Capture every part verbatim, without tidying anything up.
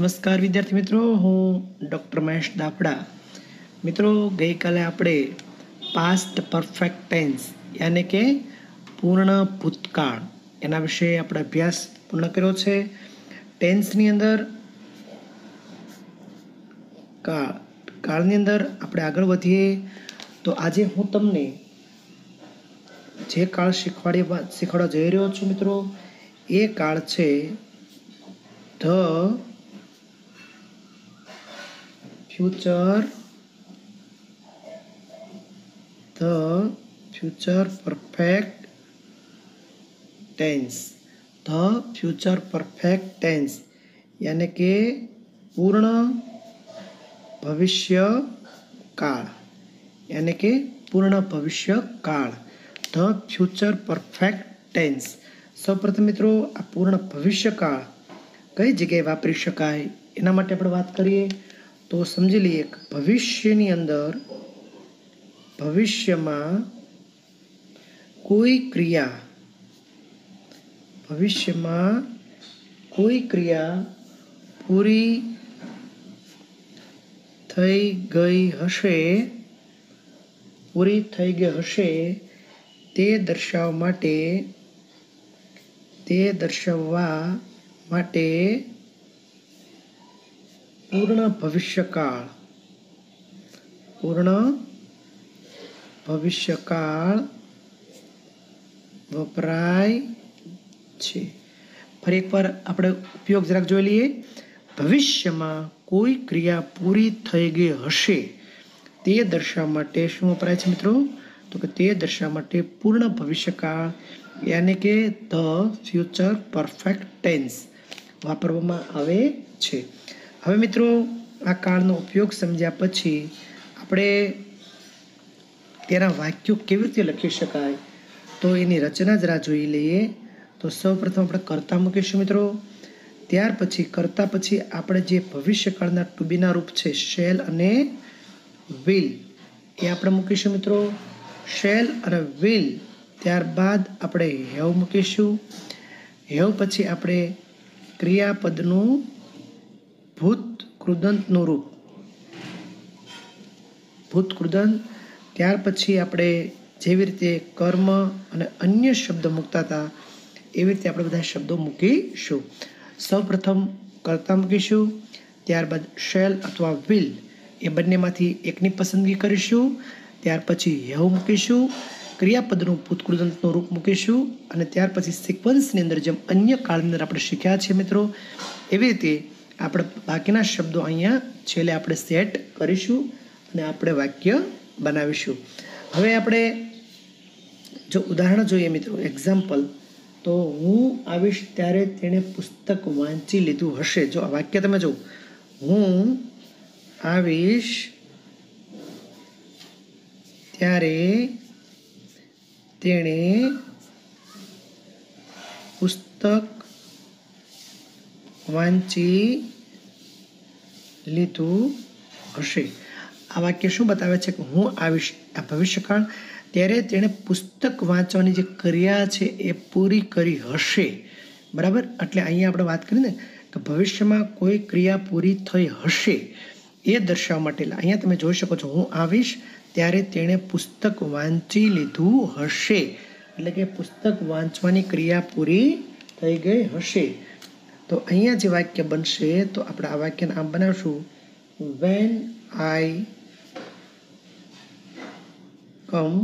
नमस्कार विद्यार्थी मित्रों, हूँ डॉक्टर महेश दापड़ा। मित्रों, गई काले आपणे पास्ट परफेक्ट टेन्स यानी के पूर्ण भूतकाळ एना विषय આપણે અભ્યાસ પૂર્ણ કર્યો છે। ટેન્સની અંદર કાળ કાળની અંદર આપણે આગળ વધીએ તો આજે હું તમને જે કાળ શીખવાડી શીખવાડવા જઈ રહ્યો છું મિત્રો, એ કાળ છે the future the future perfect tense the future perfect tense यानी के पूर्ण भविष्य काल यानी के पूर्ण भविष्य काल ધ फ्यूचर परफेक्ट टेन्स। સૌપ્રથમ મિત્રો, આ પૂર્ણ ભવિષ્ય કાળ કઈ જગ્યાએ વાપરી શકાય એના માટે આપણે વાત કરીએ તો સમજી લઈએ કે ભવિષ્યની અંદર ભવિષ્યમાં કોઈ ક્રિયા ભવિષ્યમાં કોઈ ક્રિયા પૂરી થઈ ગઈ હશે પૂરી થઈ ગઈ હશે તે દર્શાવવા માટે તે દર્શાવવા માટે पूर्ण भविष्यकाळ पूर्ण भविष्यकाळ वपराय छे। फरी एक बार આપણે ઉપયોગ જરાક જોઈ લઈએ। ભવિષ્યમાં કોઈ ક્રિયા પૂરી થઈ ગઈ હશે તે દર્શાવવા માટે શું વપરાય છે મિત્રો? તો કે તે દર્શાવવા માટે પૂર્ણ ભવિષ્યકાળ यानी કે ધ ફ્યુચર પરફેક્ટ ટેન્સ વાપરવામાં આવે છે। હવે મિત્રો, આ કાળનો ઉપયોગ સમજ્યા પછી આપણે તેના વાક્યો કેવી રીતે લખી શકાય તો એની રચના જરા જોઈ લઈએ। તો સૌપ્રથમ આપણે કર્તા મૂકીશું મિત્રો, ત્યાર પછી કર્તા પછી આપણે જે ભવિષ્યકાળના ટુ બીના રૂપ છે શેલ અને વિલ એ આપણે મૂકીશું મિત્રો। શેલ અને વિલ ત્યારબાદ આપણે હેવ મૂકીશું। હેવ પછી આપણે ક્રિયાપદનું ભૂત કૃદંતનું રૂપ ભૂત કૃદંત, ત્યાર પછી આપણે જેવી રીતે કર્મ અને અન્ય શબ્દ મૂકતા હતા એવી રીતે આપણે બધા શબ્દો મૂકીશું। સૌપ્રથમ કર્તા મૂકીશું, ત્યારબાદ શેલ અથવા વિલ એ બંનેમાંથી એકની પસંદગી કરીશું, ત્યાર પછી હેવ મૂકીશું, ક્રિયાપદનું ભૂતકૃદંતનું રૂપ મૂકીશું અને ત્યાર પછી સિક્વન્સની અંદર જેમ અન્ય કાળની અંદર આપણે શીખ્યા છીએ મિત્રો, એવી રીતે આપણે બાકીના શબ્દો અહીંયા છેલ્લે આપણે સેટ કરીશું અને આપણે વાક્ય બનાવીશું। હવે આપણે જો ઉદાહરણ જોઈએ મિત્રો, એક્ઝામ્પલ, તો હું આવીશ ત્યારે તેણે પુસ્તક વાંચી લીધું હશે। જો આ વાક્ય તમે જો, હું આવીશ ત્યારે તેણે પુસ્તક વાંચી લીધું હશે। આ વાક્ય શું બતાવે છે કે હું આવીશ આ ભવિષ્યકાળ, ત્યારે તેણે પુસ્તક વાંચવાની જે ક્રિયા છે એ પૂરી કરી હશે, બરાબર। એટલે અહીંયા આપણે વાત કરીએ ને કે ભવિષ્યમાં કોઈ ક્રિયા પૂરી થઈ હશે એ દર્શાવવા માટે અહીંયા તમે જોઈ શકો છો, હું આવીશ ત્યારે તેણે પુસ્તક વાંચી લીધું હશે, એટલે કે પુસ્તક વાંચવાની ક્રિયા પૂરી થઈ ગઈ હશે। તો અહીંયા જે વાક્ય બનશે તો આપણે આ વાક્યને આમ બનાવશું, when I come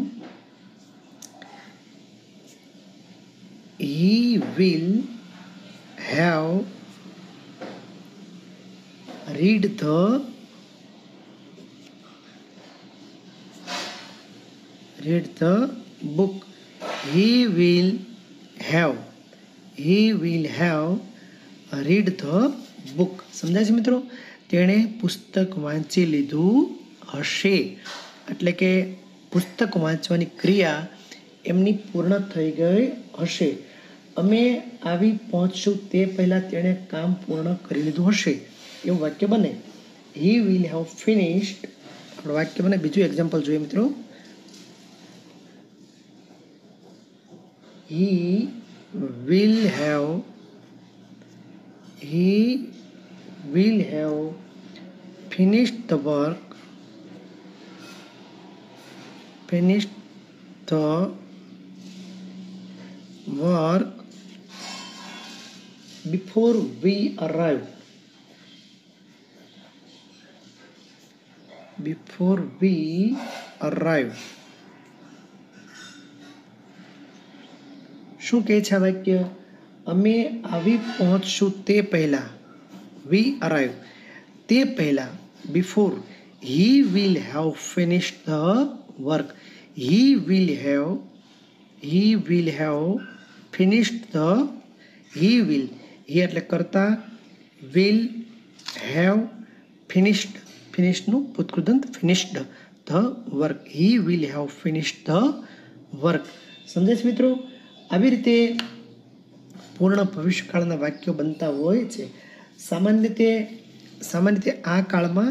he will have read the read the book. He will have he will have read the book. સમજાય છે મિત્રો? તેણે પુસ્તક વાંચી લીધું હશે, એટલે કે પુસ્તક વાંચવાની ક્રિયા એમની પૂર્ણ થઈ ગઈ હશે। અમે આવી પહોંચશું તે પહેલાં તેણે કામ પૂર્ણ કરી લીધું હશે એવું વાક્ય બને। he will have finished આપણું વાક્ય બને। બીજું એક્ઝામ્પલ જોઈએ મિત્રો, he will have he will have finished the work finished the work before we arrive before we arrive શું કહે છે આ વાક્ય? અમે આવી પહોંચશું તે પહેલા, વી અરાઈવ તે પહેલા, before he will have finished the work, he will have he will have finished the he will he એટલે કરતા, will have finished finished નું ભૂતકૃદંત finished the work, he will have finished the work. સમજે છે મિત્રો? આવી રીતે પૂર્ણ ભવિષ્યકાળના વાક્યો બનતા હોય છે. સામાન્ય રીતે સામાન્ય રીતે આ કાળમાં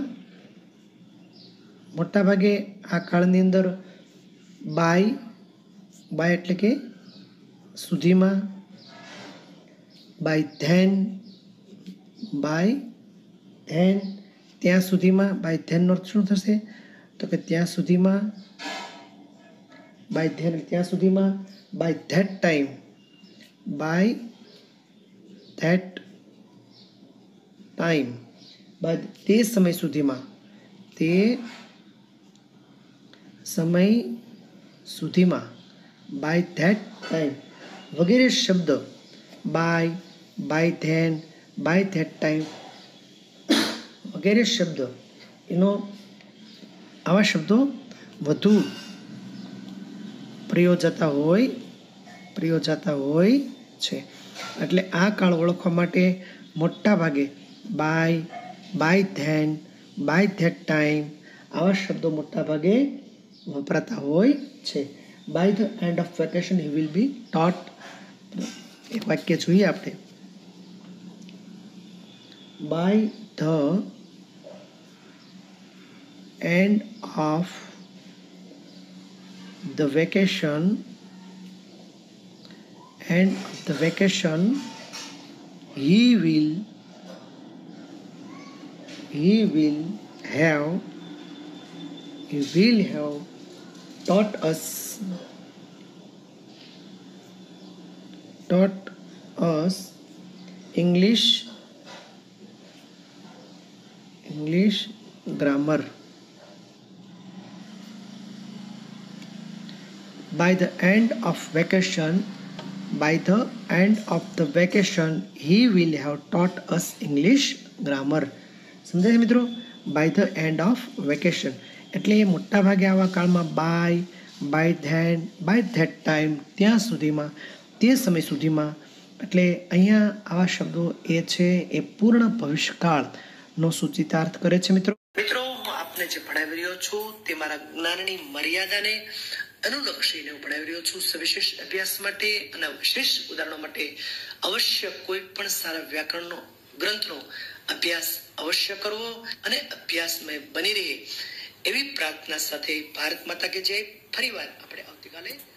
મોટાભાગે આ કાળની અંદર બાય બાય એટલે કે સુધીમાં, બાય ધેન બાય ધેન ત્યાં સુધીમાં, બાય ધેનનો અર્થ શું થશે? તો કે ત્યાં સુધીમાં, બાય ધેન ત્યાં સુધીમાં, by that time by that time by તે સમય સુધીમાં, તે સમય સુધીમાં, by that time વગેરે શબ્દ by by then by that time વગેરે શબ્દ એનો આવા શબ્દો વધુ પ્રયોજાતા હોય પ્રયોજાતા હોય છે. એટલે આ કાળ ઓળખવા માટે મોટા ભાગે by by then by that time આવા શબ્દો મોટા ભાગે વપરાતા હોય છે. By the end of vacation he will be taught. એક વાક્ય જોઈએ આપણે. By the end of the vacation end of the vacation he will he will have he will have taught us taught us English English grammar. By the end of vacation, by the end of the vacation, he will have taught us English grammar. સમજાય છે મિત્રો? By the end of vacation એટલે મોટા ભાગે આવા કાળમાં by by then by that time ત્યાં સુધીમાં, તે સમય સુધીમાં. એટલે અહીંયા આવા શબ્દો એ છે એ પૂર્ણ ભવિષ્યકાળનો સૂચિતાર્થ કરે છે. મિત્રો મિત્રો હું આપને જે ભણાવી રહ્યો છું તે મારા જ્ઞાનની મર્યાદાને અનુલક્ષીને હું ભણાવી રહ્યો છું. સવિશેષ અભ્યાસ માટે અને વિશેષ ઉદાહરણો માટે અવશ્ય કોઈ પણ સારા વ્યાકરણનો ગ્રંથનો અભ્યાસ અવશ્ય કરવો અને અભ્યાસમય બની રહે એવી પ્રાર્થના સાથે ભારત માતા કે જય. ફરીવાર આપણે આવતીકાલે